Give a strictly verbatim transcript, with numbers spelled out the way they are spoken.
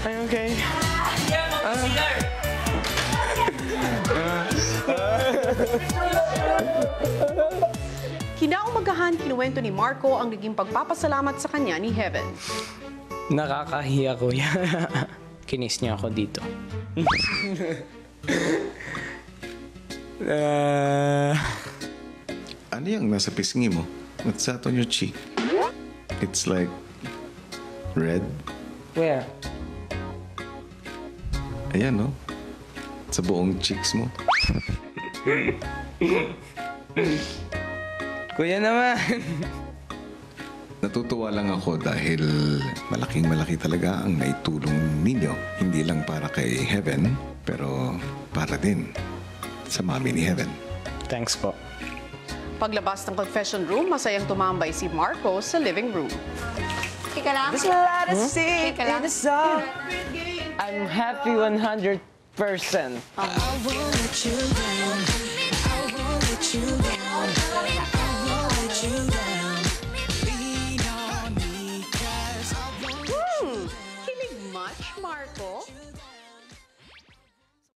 I'm okay. Uh, Kinaumagahan, kinuwento ni Marco ang naging pagpapasalamat sa kanya ni Heaven. Nakakahiya, kuya. Kinis niya ako dito. uh... Ano yung nasa pisngi mo? What's that on your cheek? It's like red. Where? Ayan, no? Sa buong cheeks mo. Kuya naman. Natutuwa lang ako dahil malaking malaki talaga ang naitulong ninyo. Hindi lang para kay Heaven, pero para din sa mami ni Heaven. Thanks po. Paglabas ng confession room, masayang tumambay si Marco sa living room. Ika lang. There's a lot of Ika shit lang. in the song. I'm happy one hundred percent. I won't let you down. I won't let you down. I won't let you down. Lean on me, 'cause I won't let you down. Hmm, kilig much, Marco?